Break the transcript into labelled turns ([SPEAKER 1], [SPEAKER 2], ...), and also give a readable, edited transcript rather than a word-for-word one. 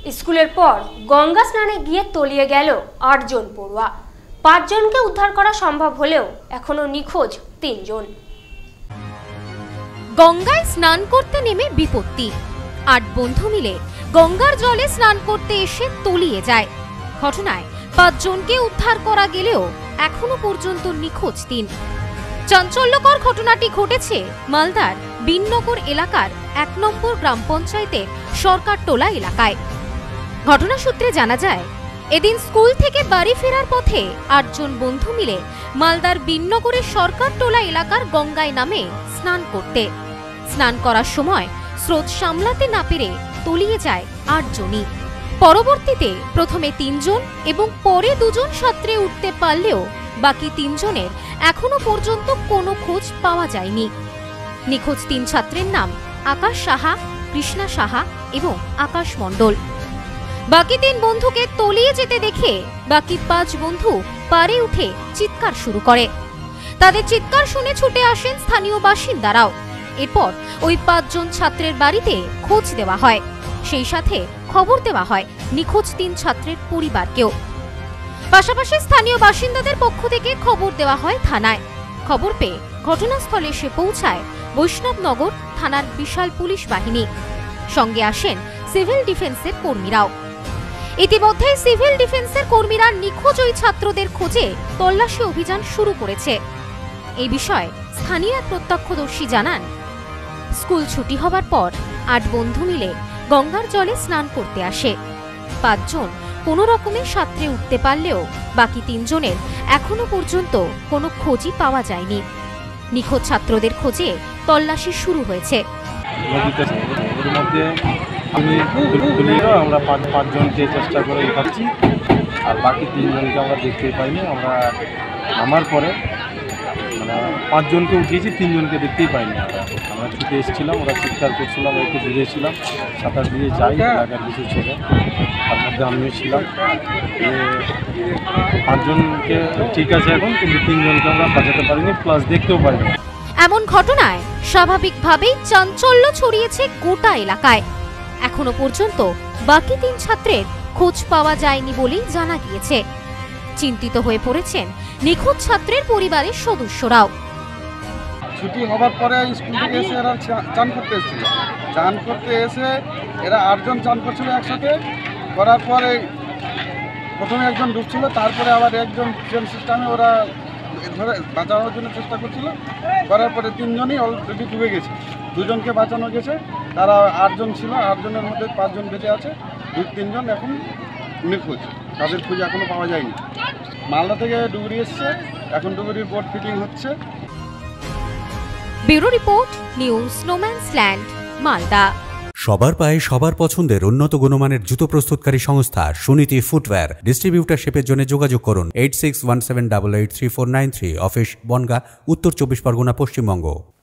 [SPEAKER 1] স্কুলের পর গঙ্গা স্নানে গিয়ে তলিয়ে গেল ৮ জন পড়ুয়া। ৫ জনকে উদ্ধার করা সম্ভব হলেও এখনো নিখোঁজ ৩ জন।
[SPEAKER 2] গঙ্গায় স্নান করতে নেমে বিপত্তি। ৮ বন্ধু মিলে গঙ্গার জলে স্নান করতে এসে তলিয়ে যায়। ঘটনায় ৫ জনকে উদ্ধার করা গেলেও এখনো পর্যন্ত নিখোঁজ ৩। চাঞ্চল্যকর ঘটনাটি ঘটেছে মালদার বিননগর এলাকার ১ নম্বর গ্রাম পঞ্চায়েতের সরকারটোলা এলাকায়। ঘটনা সূত্রে জানা যায়, এদিন স্কুল থেকে বাড়ি ফেরার পথে ৮ জন বন্ধু মিলে মালদার বিননগরের সরকারটোলা এলাকার গঙ্গায় নামে স্নান করতে। স্নান করার সময় স্রোত সামলাতে না পেরে তলিয়ে যায় ৮ জনই। পরবর্তীতে প্রথমে ৩ জন এবং পরে ২ জন সাঁতরে উঠতে পারলেও বাকি ৩ জনের এখনো পর্যন্ত কোনো খোঁজ পাওয়া যায়নি। নিখোঁজ ৩ ছাত্রের নাম আকাশ সাহা, কৃষ্ণা সাহা এবং আকাশ মণ্ডল। বাকি ৩ বন্ধুকে তলিয়ে যেতে দেখে বাকি ৫ বন্ধু পারে উঠে চিৎকার শুরু করে। তাদের চিৎকার শুনে ছুটে আসেন স্থানীয় বাসিন্দারাও। এরপর ওই ৫ জন ছাত্রের বাড়িতে খোঁজ দেওয়া হয়, সেই সাথে খবর দেওয়া হয় নিখোঁজ ৩ ছাত্রের পরিবারকেও। পাশাপাশি স্থানীয় বাসিন্দাদের পক্ষ থেকে খবর দেওয়া হয় থানায়। খবর পেয়ে ঘটনাস্থলে এসে পৌঁছায় বৈষ্ণবনগর থানার বিশাল পুলিশ বাহিনী। সঙ্গে আসেন সিভিল ডিফেন্সের কর্মীরাও। ইতিমধ্যে সিভিল ডিফেন্সের কর্মীরা নিখোঁজ ওই ছাত্রদের খোঁজে তল্লাশি অভিযান শুরু করেছে। এই বিষয়ে স্থানীয় এক প্রত্যক্ষদর্শী জানান, স্কুল ছুটি হবার পর ৮ বন্ধু মিলে গঙ্গার জলে স্নান করতে আসে। ৫ জন কোনো রকমে সাঁতরে উঠতে পারলেও বাকি ৩ জনের এখনো পর্যন্ত কোনো খোঁজই পাওয়া যায়নি। নিখোঁজ ছাত্রদের খোঁজে তল্লাশি শুরু হয়েছে।
[SPEAKER 3] আমরা ৫ জনকে চেষ্টা করে উঠাচ্ছি, আর বাকি ৩ জনকে আমরা দেখতে পাইনি। আমরা নামার পরে ৫ জনকে উঠিয়েছি, ৩ জনকে দেখতেই পাইনি। আমরা ছুটে এসেছিলাম, ওরা চিৎকার করছিলাম, একটু দূরেছিলাম, সাঁতার দিয়ে যাই এলাকার কিছু ছেলে, তার মধ্যে আমিও ছিলাম। ৫ জনকে ঠিক আছে এখন, কিন্তু 3 জনকে আমরা বাঁচাতে পারিনি, প্লাস দেখতেও পারিনি।
[SPEAKER 2] এমন ঘটনায় স্বাভাবিকভাবেই চাঞ্চল্য ছড়িয়েছে গোটা এলাকায়। এখনো পর্যন্ত বাকি ৩ ছাত্রের খোঁজ পাওয়া যায়নি বলেই জানা গিয়েছে। চিন্তিত হয়ে পড়েছেন নিখোঁজ ছাত্রের পরিবারের সদস্যরাও।
[SPEAKER 4] ছুটি হবার পরে স্কুল থেকে এসে এরা চান করতে এসেছিল। চান করতে এসে এরা ৮ জন চান করছিল একসাথে। করার পরে প্রথমে একজন ডুবছিল, তারপরে আবার একজন ট্রেন সিস্টেমে ওরা ধরে বাঁচানোর জন্য চেষ্টা করছিল। করার পরে 3 জনই অলরেডি ডুবে গেছে। 2 জনকে বাঁচানো গেছে। তারা 8 জন ছিল, 8 জনের মধ্যে 5 জন বেঁচে আছে, 2-3 জন এখন নিখোঁজ। তাদের খোঁজ এখনো পাওয়া যায়নি। মালদা থেকে ডুবুরি এসছে, এখন ডুবুরির বোট ফিটিং হচ্ছে।
[SPEAKER 2] ব্যুরো রিপোর্ট, নিউজ স্নোম্যান্সল্যান্ড, মালদা।
[SPEAKER 5] সবার পায়ে সবার পছন্দের উন্নত গুণমানের জুতো প্রস্তুতকারী সংস্থা সুনীতি ফুটওয়্যার। ডিস্ট্রিবিউটারশিপের জন্য যোগাযোগ করুন 8617883493, অফিস বনগাঁ, উত্তর 24 পরগনা, পশ্চিমবঙ্গ।